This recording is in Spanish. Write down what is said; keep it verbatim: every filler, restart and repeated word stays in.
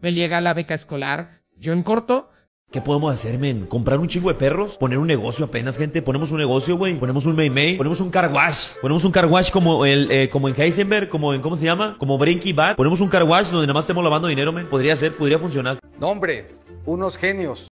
me llega la beca escolar. Yo en corto, ¿Qué podemos hacer, men? ¿Comprar un chingo de perros? ¿Poner un negocio apenas, gente? Ponemos un negocio, güey. Ponemos un Mei Mei. Ponemos un car wash. Ponemos un car wash como el, eh, como en Heisenberg, como en, ¿cómo se llama? Como Breaking Bad. Ponemos un car wash donde nada más estemos lavando dinero, men. Podría ser, podría funcionar. No, hombre, unos genios.